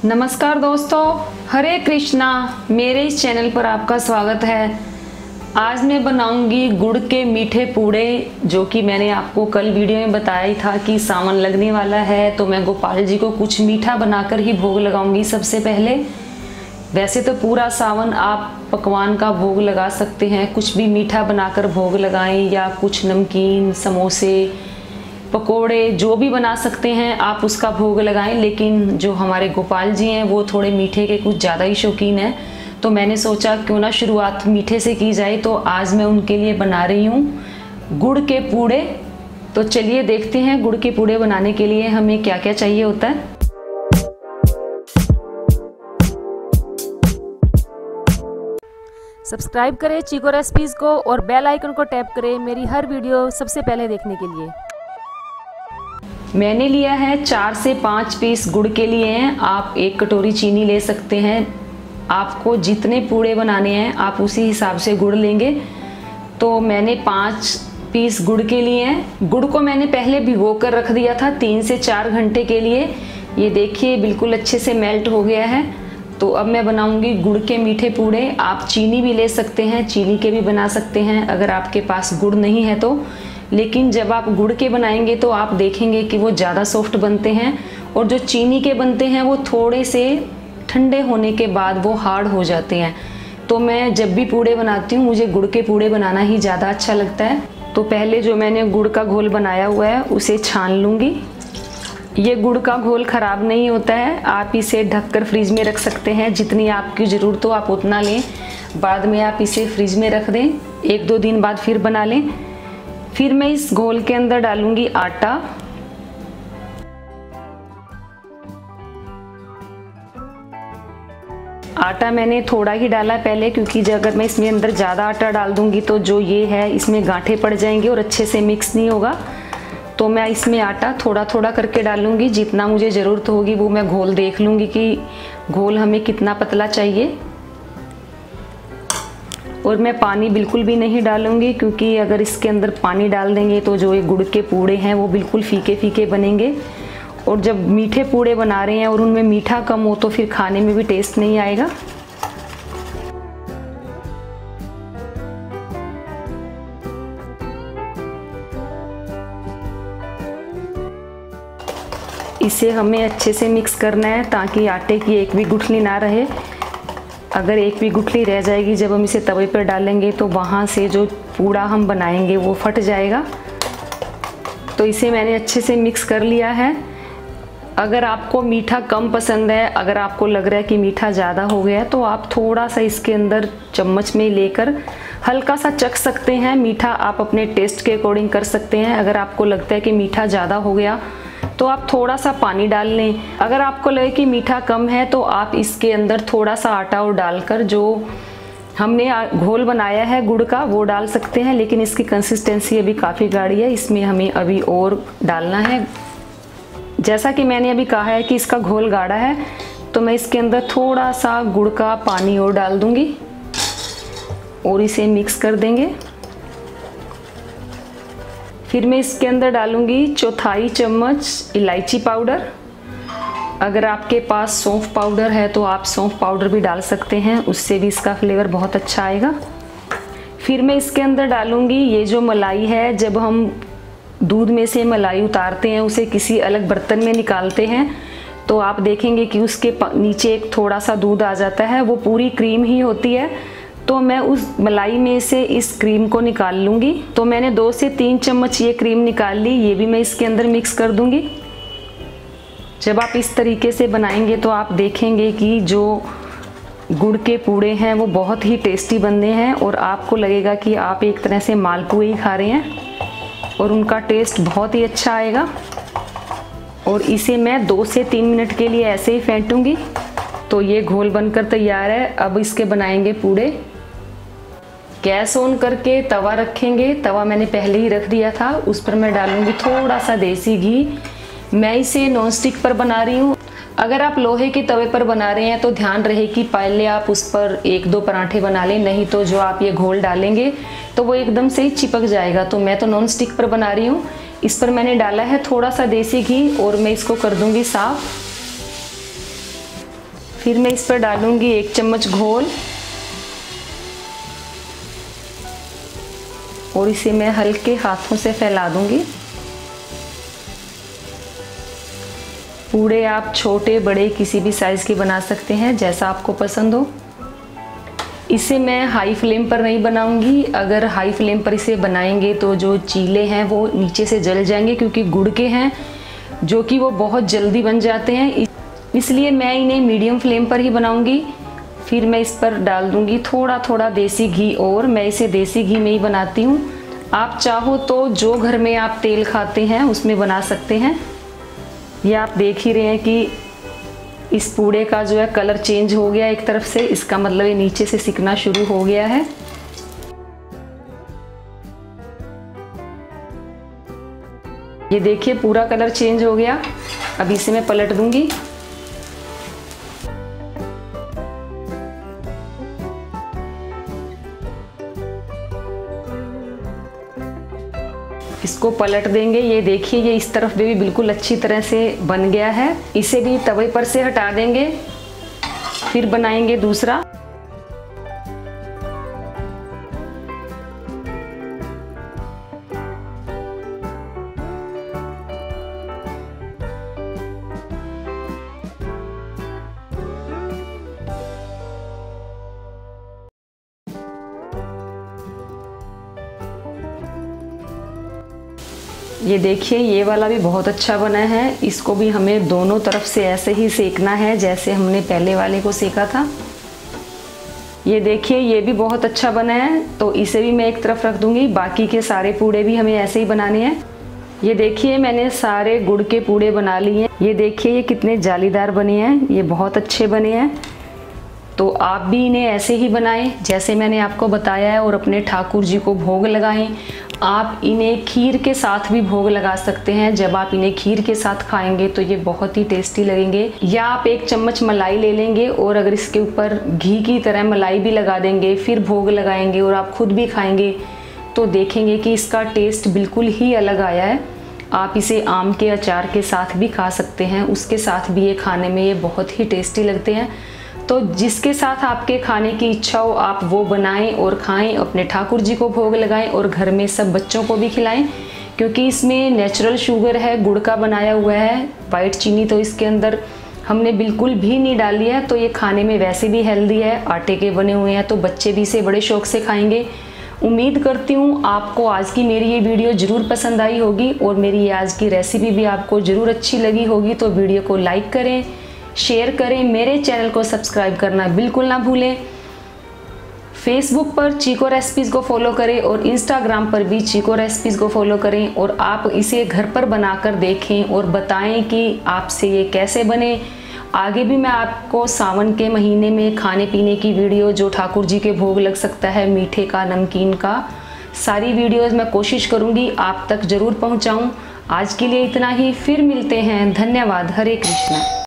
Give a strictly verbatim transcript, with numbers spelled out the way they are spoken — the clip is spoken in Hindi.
नमस्कार दोस्तों, हरे कृष्णा। मेरे इस चैनल पर आपका स्वागत है। आज मैं बनाऊंगी गुड़ के मीठे पूड़े, जो कि मैंने आपको कल वीडियो में बताया ही था कि सावन लगने वाला है तो मैं गोपाल जी को कुछ मीठा बनाकर ही भोग लगाऊंगी सबसे पहले। वैसे तो पूरा सावन आप पकवान का भोग लगा सकते हैं, कुछ भी मीठा बनाकर भोग लगाएं या कुछ नमकीन, समोसे, पकोड़े जो भी बना सकते हैं आप उसका भोग लगाएं। लेकिन जो हमारे गोपाल जी हैं वो थोड़े मीठे के कुछ ज़्यादा ही शौकीन हैं, तो मैंने सोचा क्यों ना शुरुआत मीठे से की जाए। तो आज मैं उनके लिए बना रही हूँ गुड़ के पूड़े। तो चलिए देखते हैं गुड़ के पूड़े बनाने के लिए हमें क्या क्या चाहिए होता है। सब्सक्राइब करें चीको रेसिपीज़ को और बेल आइकन को टैप करें मेरी हर वीडियो सबसे पहले देखने के लिए। मैंने लिया है चार से पाँच पीस गुड़ के लिए हैं। आप एक कटोरी चीनी ले सकते हैं। आपको जितने पूड़े बनाने हैं आप उसी हिसाब से गुड़ लेंगे। तो मैंने पाँच पीस गुड़ के लिए हैं। गुड़ को मैंने पहले भिगो कर रख दिया था तीन से चार घंटे के लिए। ये देखिए बिल्कुल अच्छे से मेल्ट हो गया है। तो अब मैं बनाऊंगी गुड़ के मीठे पूड़े। आप चीनी भी ले सकते हैं, चीनी के भी बना सकते हैं अगर आपके पास गुड़ नहीं है तो। लेकिन जब आप गुड़ के बनाएंगे तो आप देखेंगे कि वो ज़्यादा सॉफ्ट बनते हैं, और जो चीनी के बनते हैं वो थोड़े से ठंडे होने के बाद वो हार्ड हो जाते हैं। तो मैं जब भी पूड़े बनाती हूँ मुझे गुड़ के पूड़े बनाना ही ज़्यादा अच्छा लगता है। तो पहले जो मैंने गुड़ का घोल बनाया हुआ है उसे छान लूँगी। ये गुड़ का घोल ख़राब नहीं होता है, आप इसे ढककर फ्रिज में रख सकते हैं। जितनी आपकी ज़रूरत हो आप उतना लें, बाद में आप इसे फ्रिज में रख दें, एक दो दिन बाद फिर बना लें। फिर मैं इस घोल के अंदर डालूंगी आटा। आटा मैंने थोड़ा ही डाला पहले, क्योंकि अगर मैं इसमें अंदर ज़्यादा आटा डाल दूंगी तो जो ये है इसमें गांठें पड़ जाएंगे और अच्छे से मिक्स नहीं होगा। तो मैं इसमें आटा थोड़ा थोड़ा करके डालूंगी। जितना मुझे ज़रूरत होगी वो मैं घोल देख लूँगी कि घोल हमें कितना पतला चाहिए। और मैं पानी बिल्कुल भी नहीं डालूंगी, क्योंकि अगर इसके अंदर पानी डाल देंगे तो जो ये गुड़ के पूड़े हैं वो बिल्कुल फीके फीके बनेंगे। और जब मीठे पूड़े बना रहे हैं और उनमें मीठा कम हो तो फिर खाने में भी टेस्ट नहीं आएगा। इसे हमें अच्छे से मिक्स करना है ताकि आटे की एक भी गुठली ना रहे। अगर एक भी गुठली रह जाएगी जब हम इसे तवे पर डालेंगे तो वहाँ से जो पूड़ा हम बनाएंगे वो फट जाएगा। तो इसे मैंने अच्छे से मिक्स कर लिया है। अगर आपको मीठा कम पसंद है, अगर आपको लग रहा है कि मीठा ज़्यादा हो गया तो आप थोड़ा सा इसके अंदर चम्मच में लेकर हल्का सा चख सकते हैं। मीठा आप अपने टेस्ट के अकॉर्डिंग कर सकते हैं। अगर आपको लगता है कि मीठा ज़्यादा हो गया तो आप थोड़ा सा पानी डाल लें। अगर आपको लगे कि मीठा कम है तो आप इसके अंदर थोड़ा सा आटा और डालकर जो हमने घोल बनाया है गुड़ का वो डाल सकते हैं। लेकिन इसकी कंसिस्टेंसी अभी काफ़ी गाढ़ी है, इसमें हमें अभी और डालना है। जैसा कि मैंने अभी कहा है कि इसका घोल गाढ़ा है, तो मैं इसके अंदर थोड़ा सा गुड़ का पानी और डाल दूँगी और इसे मिक्स कर देंगे। फिर मैं इसके अंदर डालूंगी चौथाई चम्मच इलायची पाउडर। अगर आपके पास सौंफ पाउडर है तो आप सौंफ पाउडर भी डाल सकते हैं, उससे भी इसका फ्लेवर बहुत अच्छा आएगा। फिर मैं इसके अंदर डालूंगी ये जो मलाई है। जब हम दूध में से मलाई उतारते हैं, उसे किसी अलग बर्तन में निकालते हैं, तो आप देखेंगे कि उसके नीचे एक थोड़ा सा दूध आ जाता है, वो पूरी क्रीम ही होती है। तो मैं उस मलाई में से इस क्रीम को निकाल लूँगी। तो मैंने दो से तीन चम्मच ये क्रीम निकाल ली, ये भी मैं इसके अंदर मिक्स कर दूँगी। जब आप इस तरीके से बनाएंगे तो आप देखेंगे कि जो गुड़ के पूड़े हैं वो बहुत ही टेस्टी बनते हैं और आपको लगेगा कि आप एक तरह से मालपुए ही खा रहे हैं और उनका टेस्ट बहुत ही अच्छा आएगा। और इसे मैं दो से तीन मिनट के लिए ऐसे ही फेंटूँगी। तो ये घोल बनकर तैयार है। अब इसके बनाएंगे पूड़े। गैस ऑन करके तवा रखेंगे। तवा मैंने पहले ही रख दिया था, उस पर मैं डालूंगी थोड़ा सा देसी घी। मैं इसे नॉन स्टिक पर बना रही हूँ। अगर आप लोहे के तवे पर बना रहे हैं तो ध्यान रहे कि पहले आप उस पर एक दो पराठे बना लें, नहीं तो जो आप ये घोल डालेंगे तो वो एकदम से ही चिपक जाएगा। तो मैं तो नॉन स्टिक पर बना रही हूँ। इस पर मैंने डाला है थोड़ा सा देसी घी और मैं इसको कर दूंगी साफ। फिर मैं इस पर डालूंगी एक चम्मच घोल और इसे मैं हल्के हाथों से फैला दूंगी। पूड़े आप छोटे बड़े किसी भी साइज़ के बना सकते हैं, जैसा आपको पसंद हो। इसे मैं हाई फ्लेम पर नहीं बनाऊंगी। अगर हाई फ्लेम पर इसे बनाएंगे तो जो चीले हैं वो नीचे से जल जाएंगे, क्योंकि गुड़ के हैं जो कि वो बहुत जल्दी बन जाते हैं। इसलिए मैं इन्हें मीडियम फ्लेम पर ही बनाऊंगी। फिर मैं इस पर डाल दूंगी थोड़ा थोड़ा देसी घी, और मैं इसे देसी घी में ही बनाती हूँ। आप चाहो तो जो घर में आप तेल खाते हैं उसमें बना सकते हैं। ये आप देख ही रहे हैं कि इस पूड़े का जो है कलर चेंज हो गया एक तरफ से, इसका मतलब ये नीचे से सिकना शुरू हो गया है। ये देखिए पूरा कलर चेंज हो गया। अब इसे मैं पलट दूंगी। इसको पलट देंगे। ये देखिए ये इस तरफ भी बिल्कुल अच्छी तरह से बन गया है। इसे भी तवे पर से हटा देंगे, फिर बनाएंगे दूसरा। ये देखिए ये वाला भी बहुत अच्छा बना है। इसको भी हमें दोनों तरफ से ऐसे ही सेकना है जैसे हमने पहले वाले को सेका था। ये देखिए ये भी बहुत अच्छा बना है, तो इसे भी मैं एक तरफ रख दूंगी। बाकी के सारे पूड़े भी हमें ऐसे ही बनाने हैं। ये देखिए मैंने सारे गुड़ के पूड़े बना लिए हैं। ये देखिए ये कितने जालीदार बने हैं, ये बहुत अच्छे बने हैं। तो आप भी इन्हें ऐसे ही बनाएं जैसे मैंने आपको बताया है, और अपने ठाकुर जी को भोग लगाएं। आप इन्हें खीर के साथ भी भोग लगा सकते हैं। जब आप इन्हें खीर के साथ खाएंगे तो ये बहुत ही टेस्टी लगेंगे। या आप एक चम्मच मलाई ले लेंगे और अगर इसके ऊपर घी की तरह मलाई भी लगा देंगे, फिर भोग लगाएंगे और आप खुद भी खाएंगे तो देखेंगे कि इसका टेस्ट बिल्कुल ही अलग आया है। आप इसे आम के अचार के साथ भी खा सकते हैं, उसके साथ भी ये खाने में ये बहुत ही टेस्टी लगते हैं। तो जिसके साथ आपके खाने की इच्छा हो आप वो बनाएं और खाएं, अपने ठाकुर जी को भोग लगाएं और घर में सब बच्चों को भी खिलाएं, क्योंकि इसमें नेचुरल शुगर है, गुड़ का बनाया हुआ है। वाइट चीनी तो इसके अंदर हमने बिल्कुल भी नहीं डाली है, तो ये खाने में वैसे भी हेल्दी है, आटे के बने हुए हैं, तो बच्चे भी इसे बड़े शौक से खाएंगे। उम्मीद करती हूँ आपको आज की मेरी ये वीडियो ज़रूर पसंद आई होगी और मेरी आज की रेसिपी भी आपको ज़रूर अच्छी लगी होगी। तो वीडियो को लाइक करें, शेयर करें, मेरे चैनल को सब्सक्राइब करना बिल्कुल ना भूलें। फेसबुक पर चीको रेसिपीज़ को फॉलो करें और इंस्टाग्राम पर भी चीको रेसिपीज़ को फॉलो करें, और आप इसे घर पर बनाकर देखें और बताएं कि आपसे ये कैसे बने। आगे भी मैं आपको सावन के महीने में खाने पीने की वीडियो, जो ठाकुर जी के भोग लग सकता है, मीठे का, नमकीन का, सारी वीडियोज़ मैं कोशिश करूँगी आप तक ज़रूर पहुँचाऊँ। आज के लिए इतना ही, फिर मिलते हैं। धन्यवाद। हरे कृष्णा।